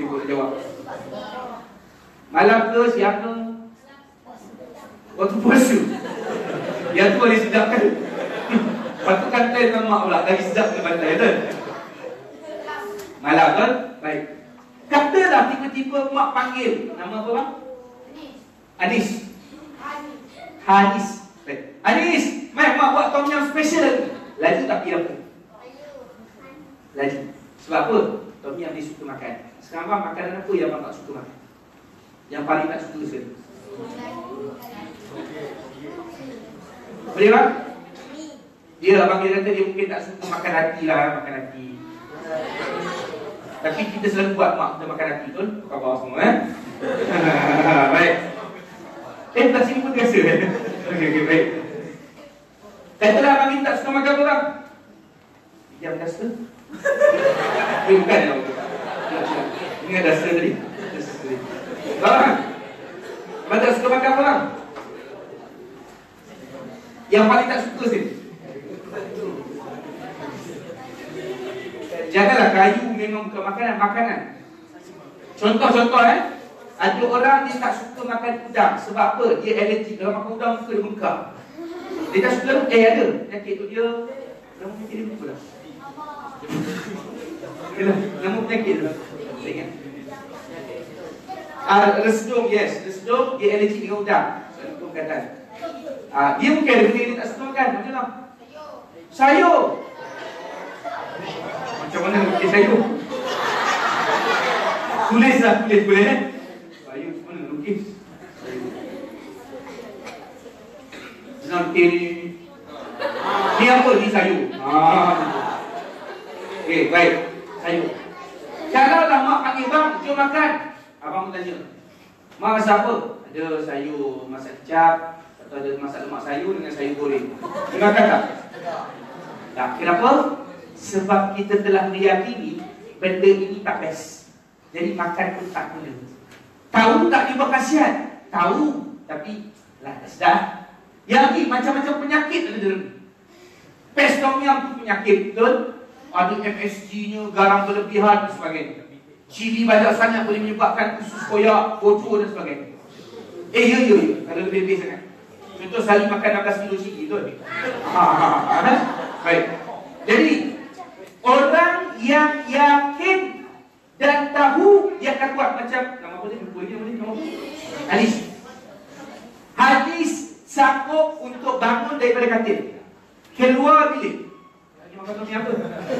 sibuk jawab. Malam ke siang ke? Waktu puasa. Yang tu boleh sedap kan? Patut kantai dengan mak pula. Lagi sedap dengan bantai kan? Malam kan? Baik. Katalah tiba-tiba mak panggil. Nama apa bang? Anis. Hanis. Baik. Anis, mai mak buat tom yum special. Laju tak pergi apa? Laju. Sebab apa? Tom yum dia suka makan. Sekarang bang, makanan apa yang abang tak suka makan? Yang paling tak suka sekali? Boleh bang? Dia abang dia kata dia mungkin tak suka makan hati lah. Makan hati. Tapi kita selalu buat mak kita makan hati tu. Khabar semua baik. Tak sini pun biasa. Okey, baik. Katalah abang ni tak suka makan apa bang? Diam dasta. Bukan lah. Ini ada dasta tadi. Bang, abang tak suka makan apa bang? Yang paling tak suka sih. Janganlah kayu memang bukan makanan. Contoh ada orang dia tak suka makan udang. Sebab apa? Dia alergi. Kalau makan udang muka dia bengkak. Dia tak suka ada penyakit tu dia. Nama penyakit dia lupa dah. Nama penyakit tu saya ingat. Resdung, yes. Resdung dia alergi dengan udang. Itu perkataan. Dia mungkin ada benda dia tak suka makan. Macam mana? Sayur. Macam mana lukis sayur? Tulislah, boleh sayur macam mana lukis? Nanti ni apa ni sayur? Okey, baik. Sayur. Kalau lah mak panggil bang, jom makan. Abang tanya, mak masak apa? Ada sayur masak kicap, atau ada masak lemak sayur dengan sayur goreng. Dia makan tak? Tak. Kenapa? Sebab kita telah meyakini benda ini tak best. Jadi makan pun tak guna. Tahu tak dia berkhasiat? Tahu. Tapi lah tak sedar. Yang ni macam-macam penyakit ada dalam. Pes tom yum tu penyakit, betul? Ada MSG-nya, garam berlebihan dan sebagainya. Cili banyak sangat boleh menyebabkan usus koyak, bocor dan sebagainya. Ya. Kalau lebih-lebih sangat. Contoh sehari makan 16 kilo cili, betul? Baik. Jadi orang yang yakin dan tahu dia akan buat macam nama apa dia? Hadis sanggup untuk bangun daripada katil, keluar bilik. Lagi makan tom apa?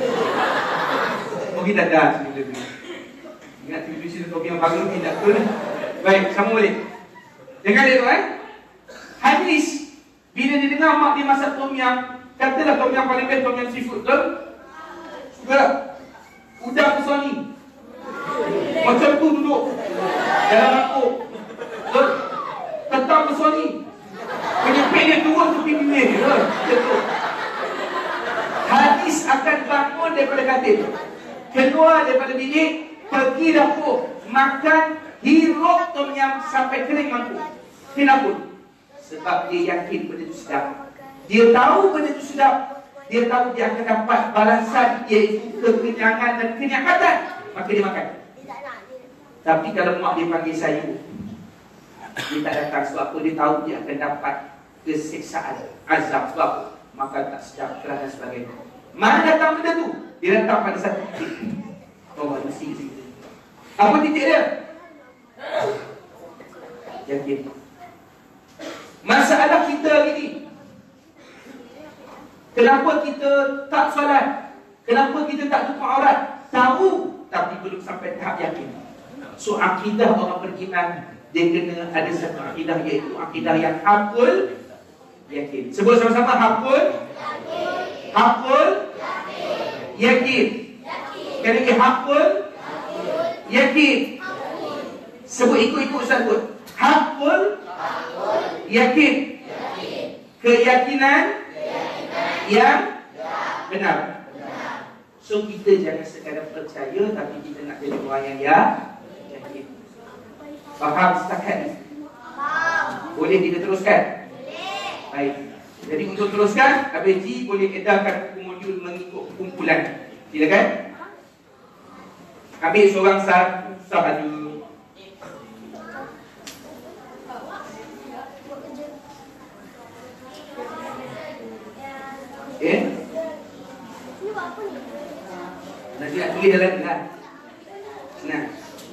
Oh kita dah sebelum ni. Ingat TV tom yang baru tidak betul. Baik, sama balik. Dengar dia tu hadis bila dia dengar mak dia masak tom yum, katalah tom yum paling best tom yum seafood, betul? Suka udang besar ni macam tu duduk dalam mangkuk, betul? Tetap besar ni penyepit dia turun tu pipi dia, betul? Hadis akan bangun daripada katil, keluar daripada bilik, pergi dapur, makan, hirup tom yum sampai kering mangkuk. Kenapa? Sebab dia yakin benda itu sedap. Dia tahu benda itu sedap. Dia tahu dia akan dapat balasan, iaitu kekenyangan dan kenyangkatan. Maka dia makan. Tapi kalau mak dia panggil sayur, dia tak datang. Sebab apa? Dia tahu dia akan dapat kesiksaan, azab. Sebab apa? Makan tak sedap, keras dan sebagainya. Mana datang benda tu? Dia datang pada satu titik. Mesti situ. Apa titik dia? Yakin. Masalah kita hari ni, kenapa kita tak solat? Kenapa kita tak tutup aurat? Tahu, tapi belum sampai tahap yakin. So akidah orang beriman, dia kena ada satu akidah, iaitu akidah yang hakul yakin. Sebut sama-sama, hakul yakin. Sekali lagi, hakul yakin. Sebut ikut-ikut Ustaz sebut. Hakul yakin. Keyakinan yang benar. So kita jangan sekadar percaya, tapi kita nak jadi orang yang yakin. Faham setakat ni? Boleh kita teruskan? Baik. Jadi untuk teruskan, Abang Ji boleh edarkan modul mengikut kumpulan. Silakan. Ambil seorang Satu. Nanti nak tulis dalam ni lah. Senang.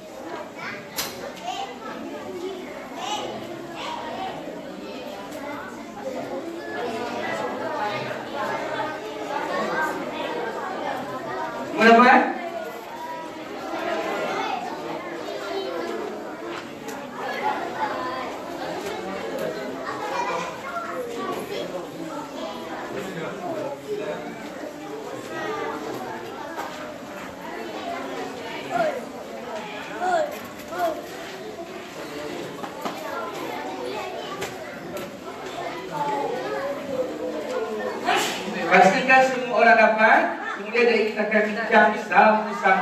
Mana apa? Pastikan semua orang dapat. Kemudian dari kita akan bincang sama-sama.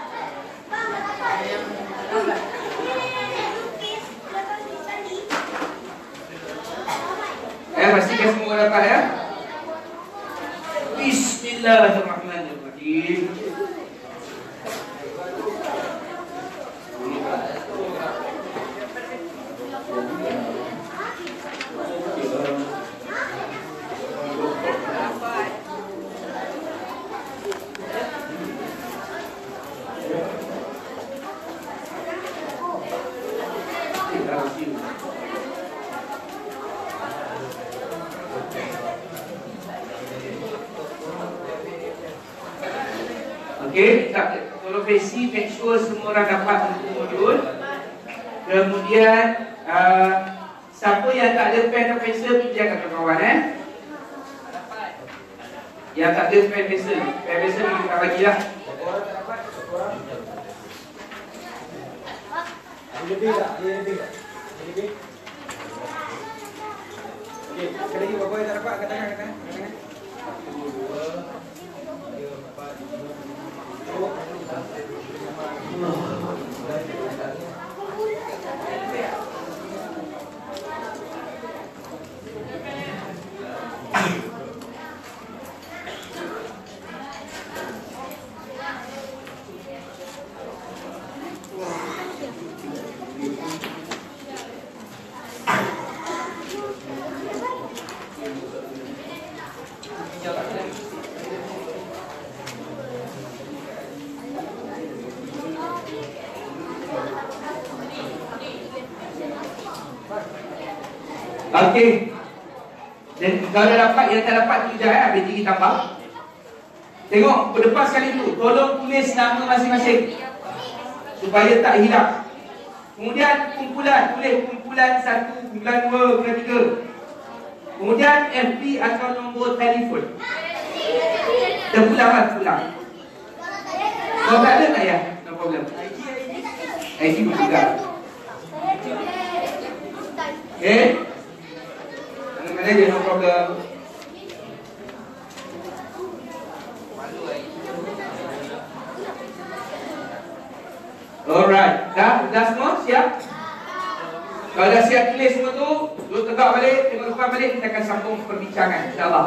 Pastikan semua orang dapat ya. Bismillahirrahmanirrahim. Okey, tolong basic, make sure semua orang dapat untuk modul. Kemudian siapa yang tak ada pen dan pensel, pinjamkan kawan-kawan Yang tak ada pen pensel kita bagilah. Lebih tak? Lebih tak? Lebih? Okey, sekali lagi berapa yang tak dapat? Angkat tangan, angkat tangan. 1, 2, 3, 4, 5, 6, 7, 8, 9. Okey. Dan kalau dah dapat, yang tak dapat tu sekejap habis tinggi tambah. Tengok, berdepan sekali dulu. Tolong tulis nama masing-masing supaya tak hilang. Kemudian kumpulan, tulis kumpulan 1, kumpulan 2, kumpulan 3. Kemudian FB atau nombor telefon. Terpulang lah, pulang. Kalau tak ada tak ya? No problem. ID pun juga. Okay. Mana dia, no problem. Alright, dah semua siap? Kalau dah siap tulis semua tu, duduk tegak balik, tengok depan balik, kita akan sambung perbincangan, insyaAllah.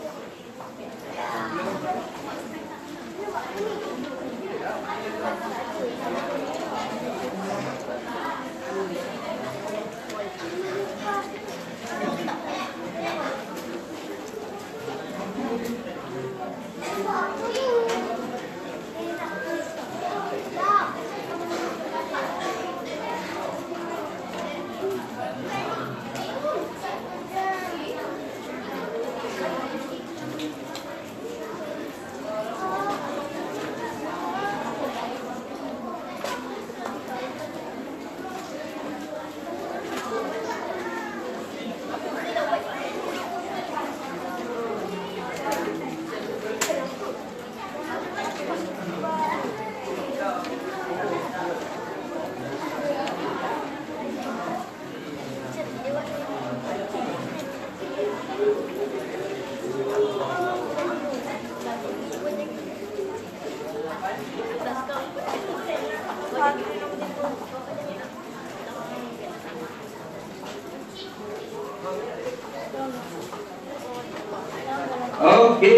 Okey,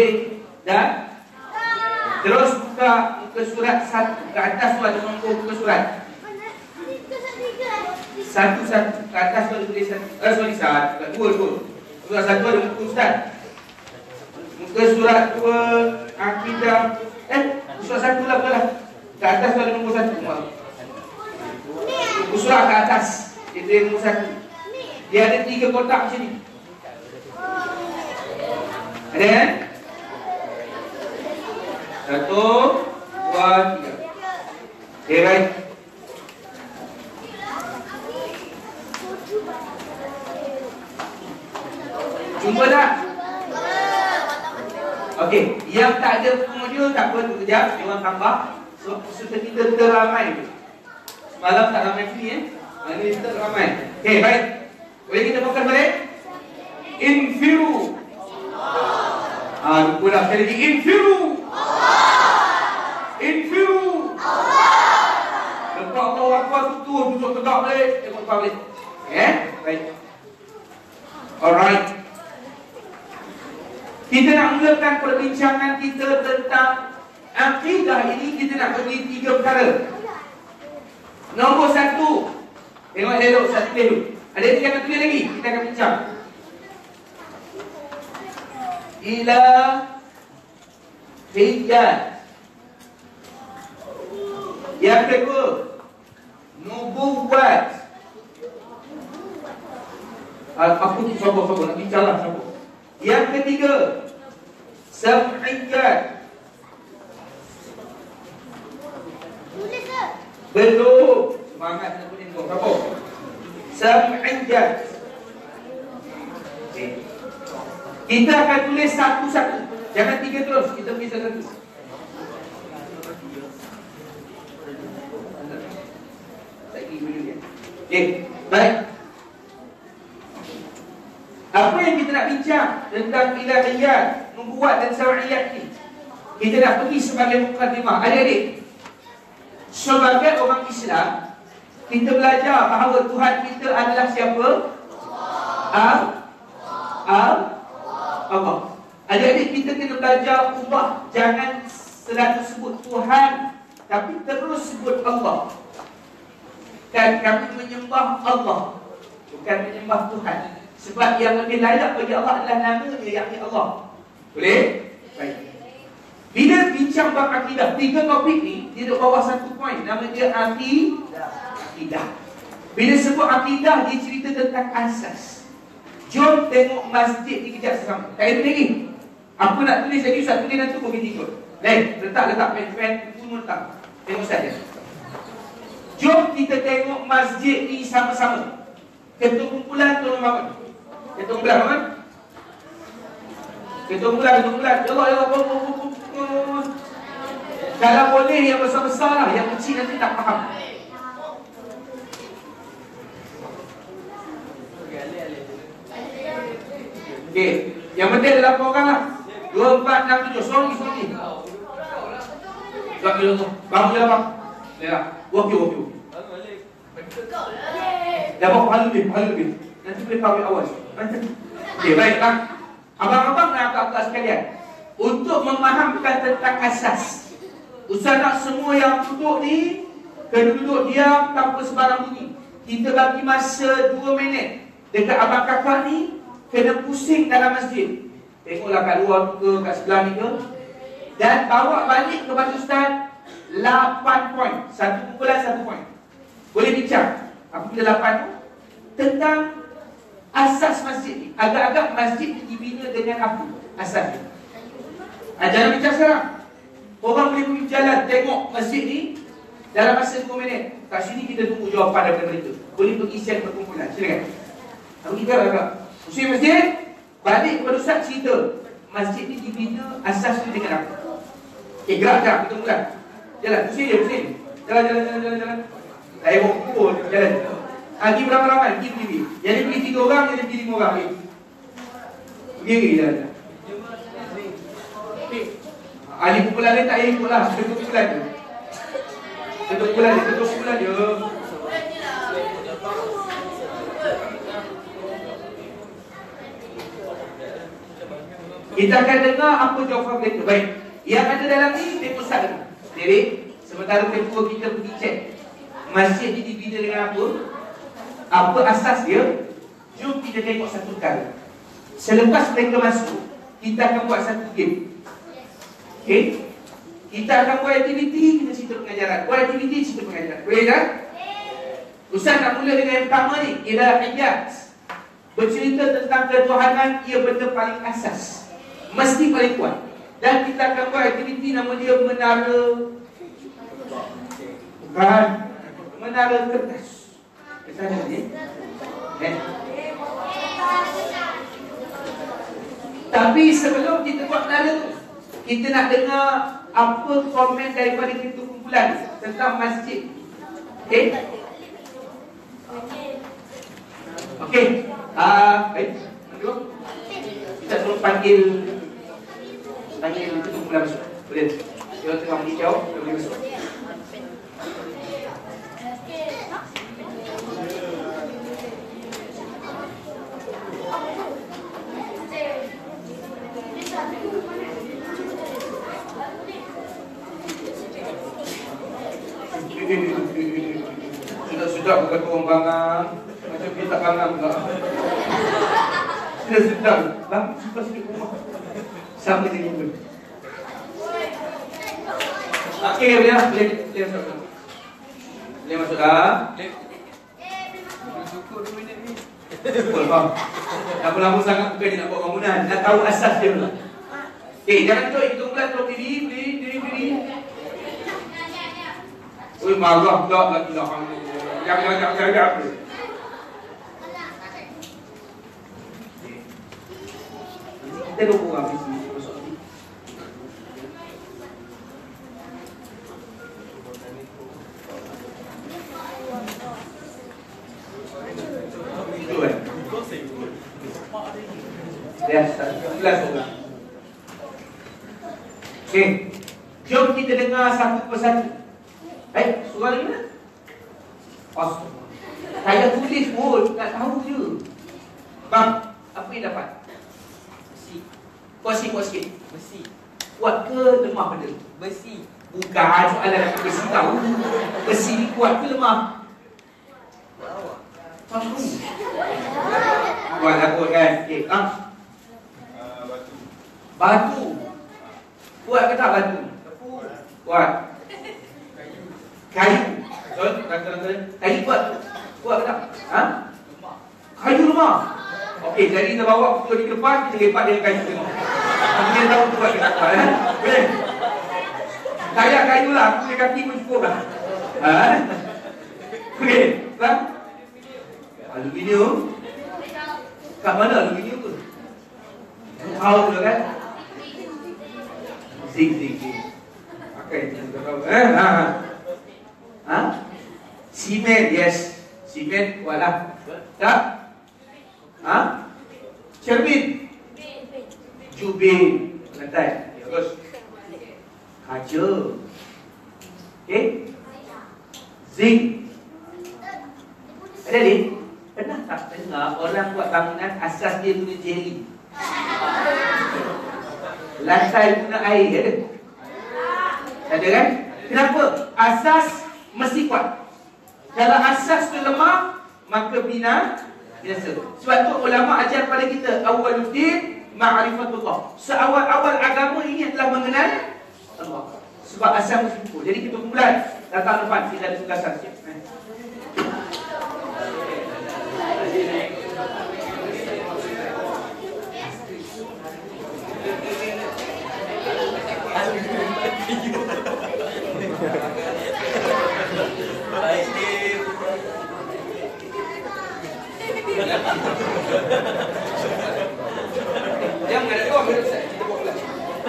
dah. Terus buka muka surat 1 ke atas tu ada nombor muka surat. satu-satu. Kat atas tu ada tulisan. Satu. Dua. Surat 1 ada muka ustaz. Muka surat 2 akidah. Surat 1 lah betul lah. Kat atas tu ada nombor 1. Muka surat kat atas. Itu yang nombor 1. Dia ada 3 kotak macam ni. Ada kan? 1, 2, 3. Okay, baik. Jumpa tak? Okey, yang tak ada pengunjung tak apa, tu kejap, dia orang tambah. So, kita teramai. Semalam tak ramai sini Hari ni kita ramai. Okey, baik. Boleh kita fokus balik? Infiru. Lupa dah sekali lagi. Infiru. Infiru. Lepas Allah Akbar tutup, duduk tegak balik, tengok balik. Okay, baik. Alright. Kita nak mulakan perbincangan kita tentang akidah ini. Kita nak pergi 3 perkara. Nombor 1, tengok elok satu dulu. Ada yang jangan tulis lagi, kita akan bincang. Ilahiyat. Yang kedua, nubuwat. Aku tu sabar, nak bincang lah, sabar. Yang ketiga, sam'iyat. Belum. Semangat nak boleh tengok, sabar. Sam'iyat. Okay. Kita akan tulis satu-satu. Jangan 3 terus, kita pergi satu-satu. Okay, baik. Apa yang kita nak bincang tentang ilahiyat, nubuwat dan sam'iyat ni? Kita nak pergi sebagai mukadimah. Adik-adik, sebagai orang Islam, kita belajar bahawa Tuhan kita adalah siapa? Allah. Adik-adik, kita kena belajar ubah. Jangan selalu sebut Tuhan, tapi terus sebut Allah. Dan kami menyembah Allah, bukan menyembah Tuhan. Sebab yang lebih layak bagi Allah adalah namanya, yakni Allah. Boleh? Baik. Bila bincang bab akidah, 3 topik ni dia duduk bawah 1 poin. Nama dia akidah. Bila sebut akidah, dia cerita tentang asas. Jom tengok masjid ni kejap sesama. Tak ada lagi. Apa nak tulis lagi, Ustaz tulis nanti pun kita ikut. Lain, letak pen semua letak. Tengok saja. Jom kita tengok masjid ni sama-sama. Ketua kumpulan tolong bangun. Ketua kumpulan bangun. Ketua kumpulan. Ya Allah. Kalau boleh yang besar-besar lah. Yang kecil nanti tak faham. Okey. Yang penting ada 8 orang lah. 2, 4, 6, 7. Sorry. Tak kira tu. Bangun je lah bang. Lihat. Walk you. Dapat pahala lebih. Nanti boleh kawin awal. Okey, baik bang. Abang-abang dan akak-akak sekalian, untuk memahamkan tentang asas, Ustaz nak semua yang duduk ni kena duduk diam tanpa sebarang bunyi. Kita bagi masa 2 minit. Dekat abang kakak ni kena pusing dalam masjid. Tengoklah kat luar ke, kat sebelah ni ke. Dan bawa balik kepada Ustaz 8 poin. Satu kumpulan 1 poin. Boleh bincang. Apa kita 8 tu? Tentang asas masjid ni. Agak-agak masjid ni dibina dengan apa? Asas ni. Jangan bincang sekarang. Orang boleh pergi jalan tengok masjid ni dalam masa 2 minit. Kat sini kita tunggu jawapan daripada mereka. Boleh pergi share perkumpulan. Silakan. Apa kita agak? Usia masjid, balik kepada Ustaz cerita masjid ni dibina asas ni dengan apa? Okay, gerak perkumpulan. Jalan, pusing. Jalan. Tak payah pukul, jalan. Pergi beramai-ramai, pergi. Jadi pergi 3 orang, jadi pergi 5 orang. Pergi jalan. Ahli kumpulan lain tak payah ikut lah. Ketua kumpulan je. Kita akan dengar apa jawapan mereka. Baik. Yang ada dalam ni, tengok Ustaz dulu. Jadi, sementara ketua kita pergi cek masjid ni dibina dengan apa? Apa asas dia? Jom kita tengok satu perkara. Selepas mereka masuk, kita akan buat satu game. Okay? Kita akan buat aktiviti, kita cerita pengajaran. Buat aktiviti, cerita pengajaran. Boleh tak? Ustaz nak mula dengan yang pertama ni, ialah Iyas. Bercerita tentang ketuhanan, ia benda paling asas, mesti paling kuat. Dan kita akan buat aktiviti nama dia menara. Bukan menara kertas. Kesana ni Tapi sebelum kita buat menara tu, kita nak dengar apa komen daripada kita kumpulan tentang masjid. Okay? Okay. Baik. Kita suruh panggil kita kumpulan masuk. Boleh? Dia tengah menghijau, dia boleh masuk. Sudah bukan orang bangang. Macam kita tak bangang pula. Sudah sedang. Bang, suka sikit rumah. Sama je pun. Okey, boleh masuk. Boleh masuk dah. Cukup 2 minit ni. Betul, bang. Dah lama sangat bukan dia nak buat bangunan. Dah tahu asas dia pula. Jangan tu, kita pula terus diri. Oi, marah pula lagi lah. Jangan. Kita lupa orang bisnes masuk lagi. Itu kan? Ya, 11 orang. Okey. Jom kita dengar satu persatu. Surah lagi mana? Saya tulis pun, tak tahu je. Bang, apa yang dapat? Besi. Kuat sikit. Besi. Kuat ke lemah benda? Besi. Bukan soalan aku besi tahu. Besi ni kuat ke lemah? Tahu. Kuat lah kot kan. Okay, batu. Kuat ke tak batu? Kuat. Kayu. Betul? Kayu kuat. Kuat ke tak? Kayu lemah. Okey, jadi kita bawa pukul di depan, kita lepak dengan kayu tengok. Kita tahu kuat ke tak kuat. Boleh? Kayak kayu lah, aku punya kaki pun cukup lah. Okey, tak? Aluminium. Kat mana aluminium tu? Tahu tu kan? Zinc. Okey, kita tahu. Simen, yes. Simen, kuatlah. Tak? Cermin. Jubin. Lantai. Terus. Kaca. Okay. Zinc. Ada ni? Pernah tak dengar orang buat bangunan asas dia guna jeli? Lantai guna air, ada? Ada kan? Kenapa? Asas mesti kuat. Kalau asas tu lemah, maka bina biasa. Sebab tu ulama ajar pada kita awwaluddin ma'rifatullah. Seawal-awal agama ini adalah mengenal Allah. Sebab asal mesti kuat. Jadi kita kumpulan datang depan, kita ada tugasan sikit. Jangan ada orang berusaha. Kita buat pula.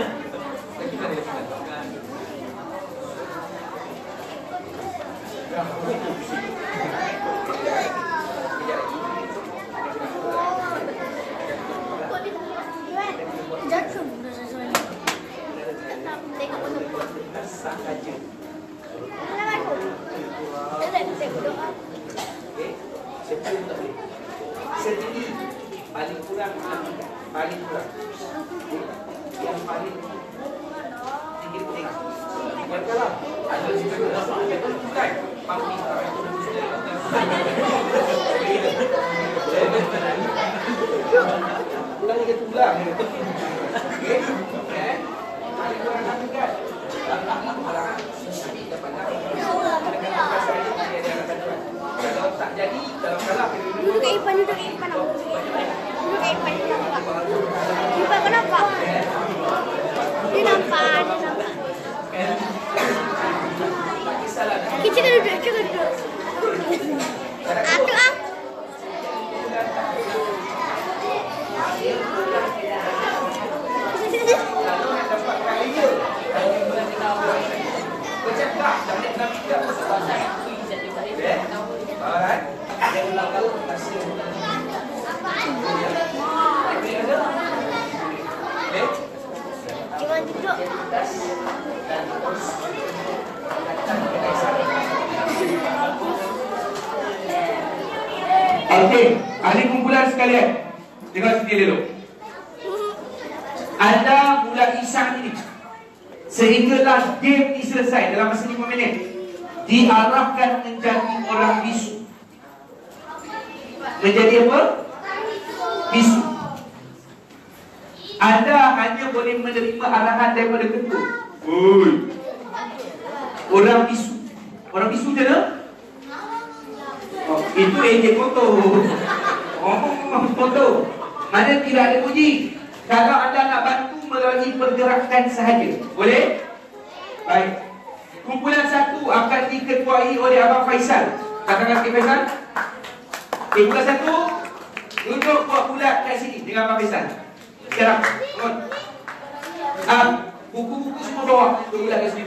Sendiri paling kurang. Yang paling tinggi. Yang kalah ada juga bukan pampi. Ulang dia tulang. Okey. Eh? Mari kurang kan. Kalau tak jadi, dalam kalah Duduk kat Ipan, duduk kat Ipan. Duduk kat Ipan, dia nampak. Ipan kau nampak? Dia nampak, dia nampak. Kita duduk, kita duduk. Atuk ah. Alright. Dia ulang tahu hasil. Jangan duduk. Okey, ahli kumpulan sekalian, dengar setia dulu. Anda mulai isang ini sehinggalah game ini selesai dalam masa 5 minit. Diarahkan menjadi orang bisu. Menjadi apa? Bisu. Anda hanya boleh menerima arahan daripada ketua. Oi. Orang bisu. Orang bisu je dah? Oh, itu ejen foto. Oh, foto. Mana tidak ada bunyi. Kalau anda nak bantu melalui pergerakan sahaja. Boleh? Baik. Kumpulan 1 akan diketuai oleh Abang Faisal. Katakan sikit Faisal. Okay, kumpulan 1 duduk buat bulat kat sini dengan Abang Faisal. Sekarang, turun. Buku-buku semua bawa. Duduk bulat kat sini.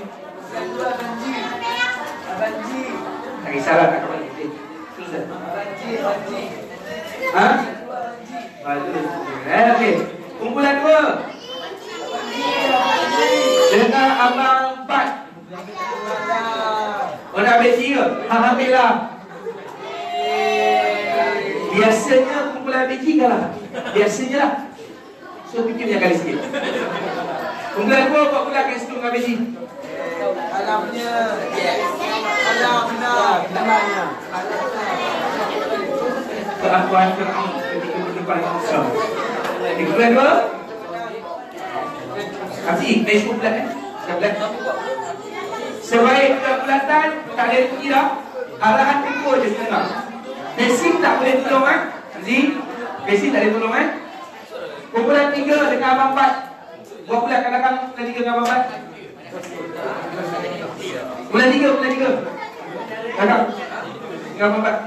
Abanji. Tak kisahlah tak kembali. Teruskan. Abanji. Ha? Bagus. Okey. Kumpulan 2 dengan Abang Pat. Oh nak ambil dia? Alhamdulillah. Biasanya kumpulan biji kalah. Biasanya lah. So fikir dia kali sikit. Kumpulan 2 buat pula kat situ dengan biji. Alamnya. Alamnya. Alamnya. Keakuan Fir'aun ketika berdepan dengan Musa. Kumpulan 2 kasih, naik kumpulan kan? Kumpulan sebaik kebulatan, tak ada bunyi dah. Arahan ketua je setengah. Basic tak boleh tolong kan? Zee, basic tak boleh tolong kan? Kumpulan 3 dengan Abang Pat. Buat pula kat belakang kumpulan 3 dengan Abang Pat. Kumpulan 3 Kakak dengan Abang Pat.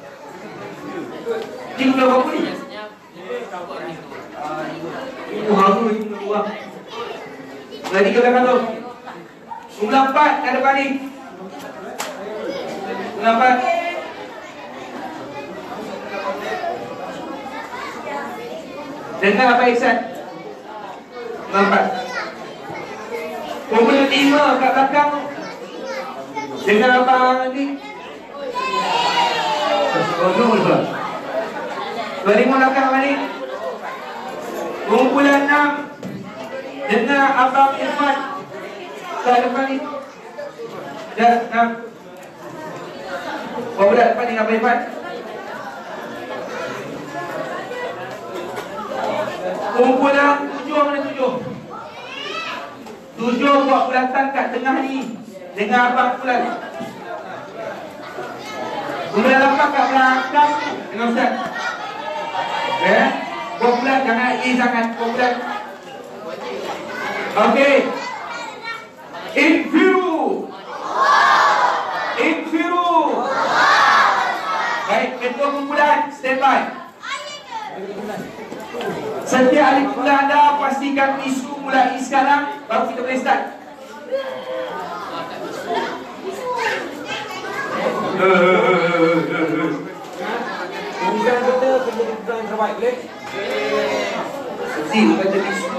Ini kumpulan berapa ni? Haru ni kumpulan luar. Kumpulan 3 belakang tu. Kumpulan 4 kat depan ni. Kumpulan 4. Dengar Abang Iksan. Kumpulan 4. Kumpulan 5 kat belakang. Dengar Abang ni. Oh, no, no. Kumpulan 5 belakang Abang ni. Kumpulan 6 dengar Abang Irfan. Kat depan ni. Dah, nak. Bawa budak depan ni Abang Irfan. Kumpulan 7 mana 7? 7 buat bulatan kat tengah ni. Dengan Abang Pulan. Kumpulan 8 kat belakang dengan Ustaz. Okay. Buat bulat jangan A sangat. Buat bulat. Okey. Infiru. Infiru. Baik, ketua kumpulan stand by. Setiap ahli kumpulan anda pastikan isu mulai sekarang. Baru kita boleh start. Kumpulan kita kerja di kumpulan terbaik boleh? Zee bukan jadi isu.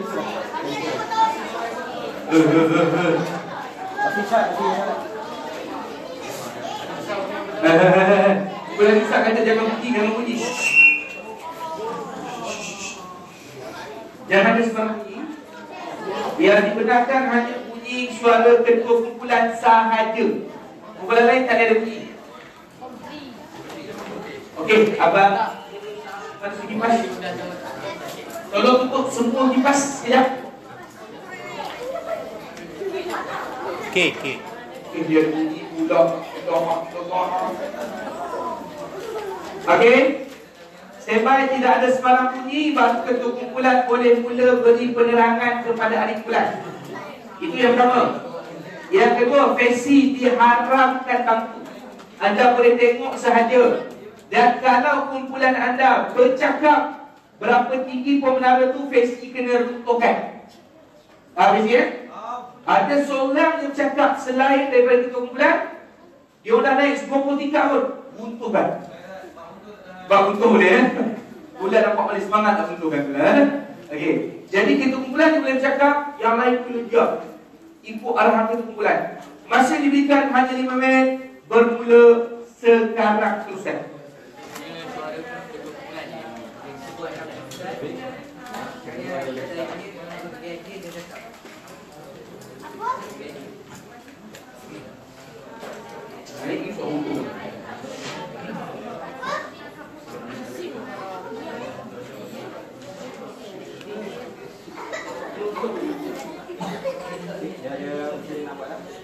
Tapi Syed, Boleh Ustaz kata jangan bunyi. Jangan ada sembarang bunyi. Biar dibenarkan hanya bunyi suara ketua kumpulan sahaja. Kumpulan lain tak ada bunyi. Okey, Abang Mana tu kipas? Tolong tutup semua kipas sekejap. Okey. Dia bunyi pula. Okey. Standby, tidak ada sebarang bunyi, baru ketua kumpulan boleh mula beri penerangan kepada ahli kumpulan. Itu yang pertama. Yang kedua, fesi diharamkan bangku. Anda boleh tengok sahaja. Dan kalau kumpulan anda bercakap berapa tinggi pun menara tu, fesi kena runtuhkan. Faham ya? Ada seorang yang cakap selain daripada ketua kumpulan, dia dah naik 20 tingkat pun, runtuhkan. Bang runtuh dia. Kumpulan nampak paling semangat nak runtuhkan pula. Okey. Jadi ketua kumpulan dia boleh bercakap, yang lain kena diam. Ikut arahan ketua kumpulan. Masa diberikan hanya 5 minit, bermula sekarang terusan. Ini soal hukum. Ya, mesti nampak lah.